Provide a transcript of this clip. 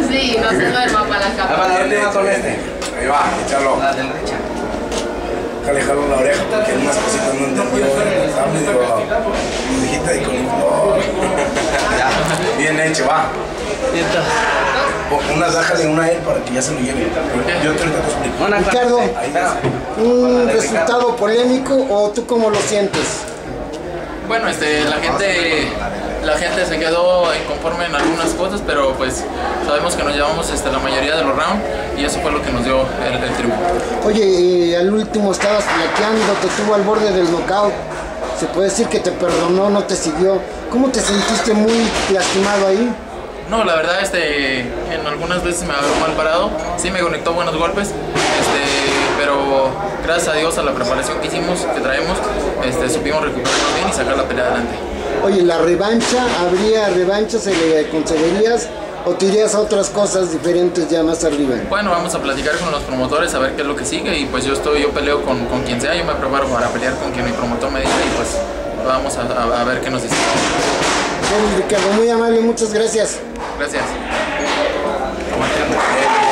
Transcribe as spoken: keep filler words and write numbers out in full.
Sí, no se duerma para la capa. Ah, ¿dónde va con este? Ahí va, échalo. La derecha. Déjale jalo la oreja porque unas cositas no entendió. Está medio viejita y con no. Ya, bien hecho, va. Una dájale una a él para que ya se lo lleve. Yo te lo explico. Ricardo, ¿un resultado polémico o tú cómo lo sientes? Bueno, este, la gente, la gente se quedó inconforme en algunas cosas, pero pues sabemos que nos llevamos este, la mayoría de los rounds y eso fue lo que nos dio el, el triunfo. Oye, al último estabas flaqueando, te tuvo al borde del knockout. Se puede decir que te perdonó, no te siguió. ¿Cómo te sentiste muy lastimado ahí? No, la verdad, este, en algunas veces me agarró mal parado, sí me conectó buenos golpes, este, pero gracias a Dios a la preparación que hicimos, que traemos, este, supimos recuperarnos bien y sacar la pelea adelante. Oye, ¿la revancha, habría revancha, se le concederías o te irías a otras cosas diferentes ya más arriba? Bueno, vamos a platicar con los promotores a ver qué es lo que sigue y pues yo estoy, yo peleo con, con quien sea, yo me preparo para pelear con quien mi promotor me diga y pues vamos a, a, a ver qué nos dice. Bueno, Ricardo, muy amable, muchas gracias. Gracias.